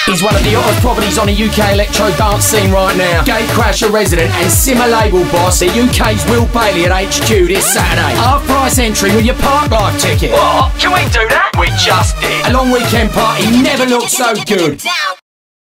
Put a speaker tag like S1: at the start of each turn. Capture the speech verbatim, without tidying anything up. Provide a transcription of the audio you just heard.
S1: He's one of the hottest properties on the U K electro dance scene right now. Gatecrasher resident and Simmer label boss, the U K's Will Bailey at H Q this Saturday. Half price entry with your Park Life ticket.
S2: What? Can we do that? We just did.
S1: A long weekend party never looked so good.